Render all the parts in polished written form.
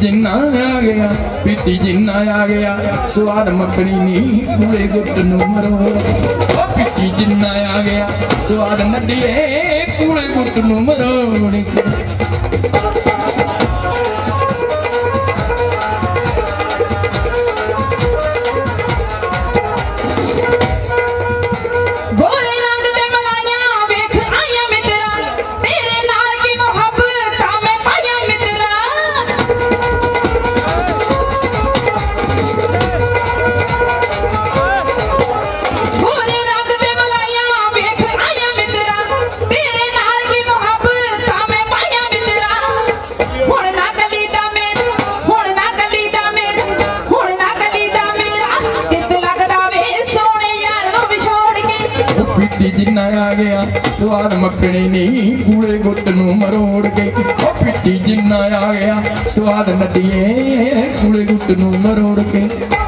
जिन्ना आ गया, पीती जिन्ना आ गया, स्वाद मखनी नी कूड़े गुट नू मरोड़। ओ पीती जिन्ना आ गया, स्वाद नदिए कूड़े गुट नू मरोड़। जिन्ना आ गया, स्वाद मखनी नी कूड़े गुट नू मरोड़ के। ओ पीती जिन्ना आ गया, स्वाद नदिए कूड़े गुट नू मरोड़ के।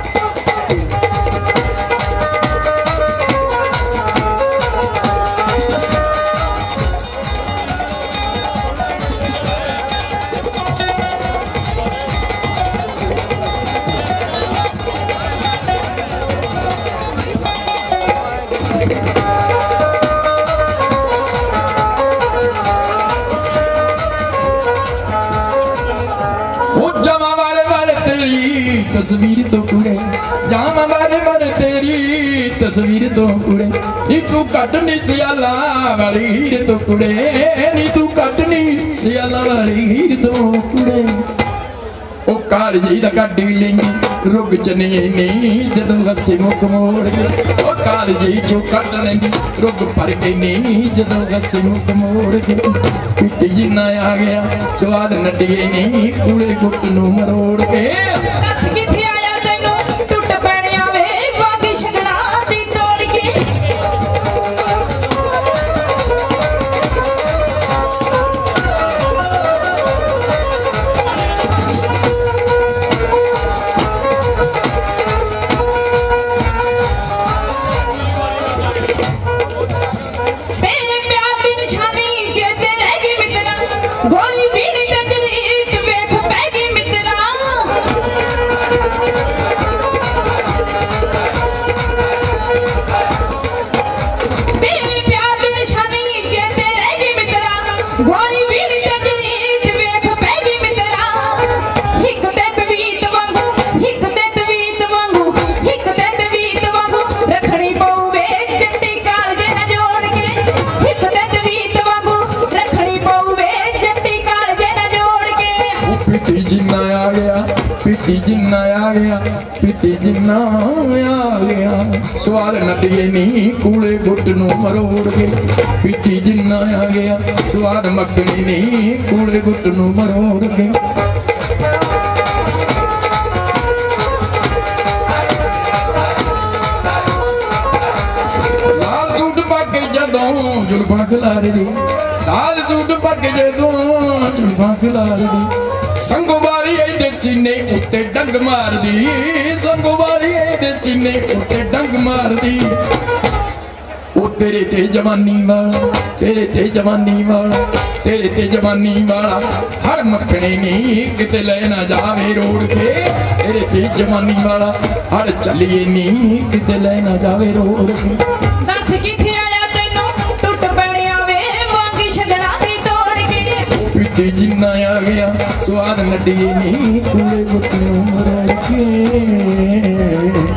तस्वीर तो कुड़े जामा बारे बारे तेरी तस्वीर तो कुड़े नी तू कटनी सियाला वाली हीर तो कुड़े नी तू कटनी सियाला वाली हीर तो कुड़े। ओ काल जी दा कड्डी लेंगी रुग चनी नी जदों हसी मुख मोड़ के। ओ काल जी जो कट लेंगी रुग भर के नी जदों हसी मुख मोड़ के। पीती जिन्ना आ गया, स्वाद नदिए नी कूड़े गुट नू मरोड़ के। पीती जिन्ना आ गया, पीती जिन्ना आ गया, स्वाद नदिए नी कूड़े गुट नू मरोड़ के। पीती जिन्ना आ गया, स्वाद मखनी नी कूड़े गुट नू मरोड़ के। लाल सूट पाके जदों जुल्फां खिलारे दी, लाल सूट पाके जदों जुल्फां खिलारे दी, संगवारी दे सीने उत्ते डंग मार दी, संगवारी दे सीने उत्ते डंग मार दी। ओ तेरे ते जवानी वाला, तेरे ते जवानी वाला, तेरे ते जवानी वाला हर मखने नी किते ले ना जावे रोड़ के। तेरे ते जवानी वाला हर चलिए नी किते ले ना जावे रोड़ के। दस किथे आया तैनू टुट पड़िया वे वांगी छगड़ा दी तोड़ के। पीती जिन्ना आ गया, स्वाद नदिए नी कूड़े गुट नू मरोड़ के।